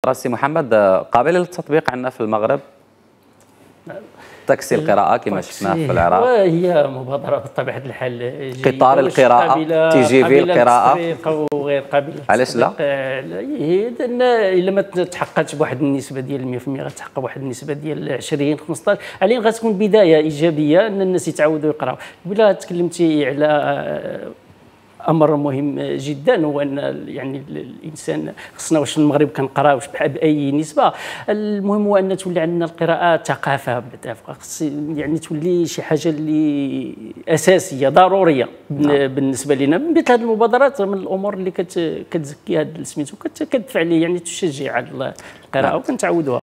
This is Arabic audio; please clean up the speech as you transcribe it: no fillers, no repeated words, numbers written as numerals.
سي محمد، قابل للتطبيق عندنا في المغرب تاكسي القراءة كما شفناه في العراق؟ وهي مبادرة بطبيعة الحال جيدة، قطار القراءة، تي جي في القراءة، وغير قابلة علاش لا؟ هي إلا ما تحققتش بواحد النسبة ديال 100% غتحقق واحد النسبة ديال 20 15، علينا غتكون بداية إيجابية أن الناس يتعودوا يقراوا. بلا تكلمتي على امر مهم جدا، هو ان يعني الانسان خصنا واش المغرب كنقرا واش باي نسبه. المهم هو ان تولي عندنا القراءه ثقافه بعدا، خص يعني تولي شي حاجه اللي اساسيه ضروريه بالنسبه لنا. مثل هذه المبادرات من الامور اللي كتزكي هذا سميتو كتدفع ليه، يعني تشجع على القراءه وكنتعودوها.